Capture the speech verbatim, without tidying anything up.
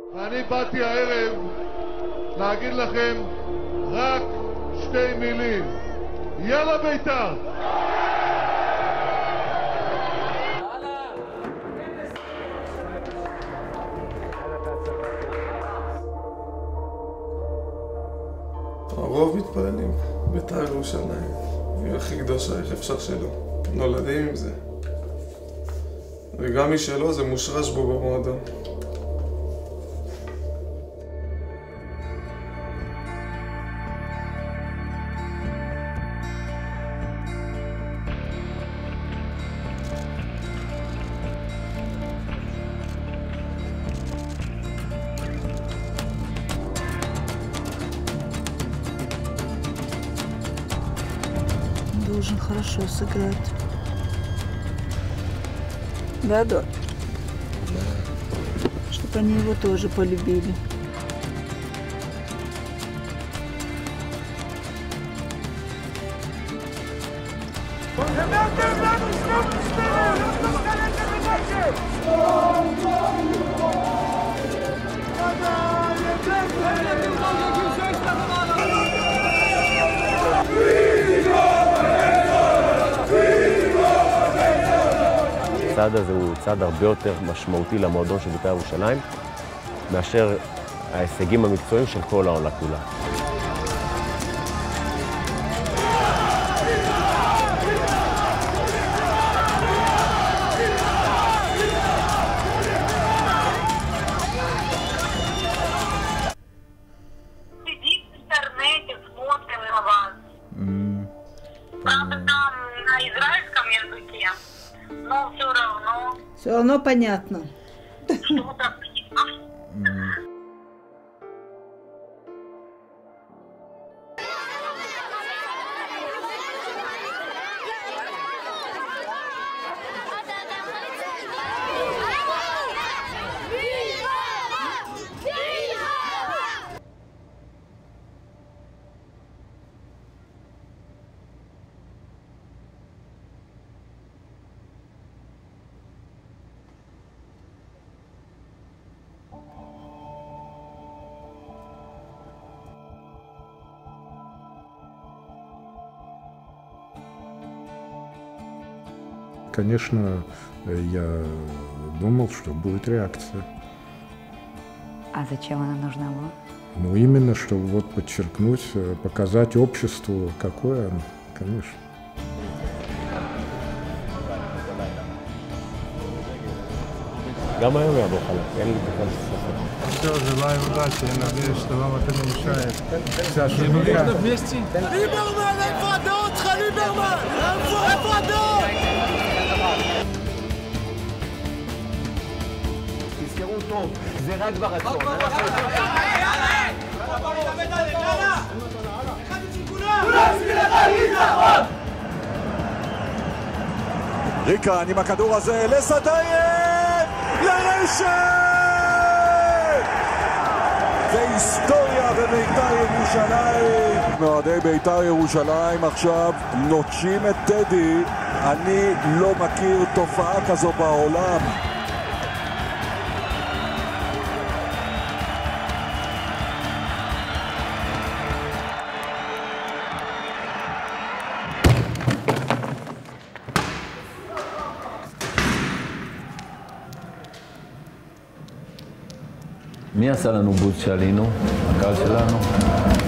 ואני באתי הערב להגיד לכם רק שתי מילים. יאללה בית"ר! הרוב מתפללים, בית"ר ירושלים, היא הכי קדושה, איך אפשר שלא. נולדים עם זה. וגם מי שלא, זה מושרש בו במועדון. Должен хорошо сыграть. Да, да. Чтобы они его тоже полюбили. הצעד הזה הוא צעד הרבה יותר משמעותי למועדון של בית"ר ירושלים מאשר ההישגים המקצועיים של כל העונה כולה. Но все равно. Все равно понятно. Что-то. Конечно, я думал, что будет реакция. А зачем она нужна была? Ну, именно, чтобы вот подчеркнуть, показать обществу, какое оно, конечно. גם היום יעבור חלק, אין לי בכלל ספק. Все, желаю удачи, я надеюсь, что вам это не мешает. Вся нужно вместе. Либерман, איפה הדעות שלך, ליברמן? איפה הדעות? תזכרו טוב, זה רק ברצון. ריקן עם הכדור הזה לסדייב! לרשת! זה היסטוריה בבית"ר ירושלים. מאוהדי בית"ר ירושלים עכשיו נוטשים את טדי. אני לא מכיר תופעה כזו בעולם. מי עשה לנו בוז שעלינו? הקהל שלנו?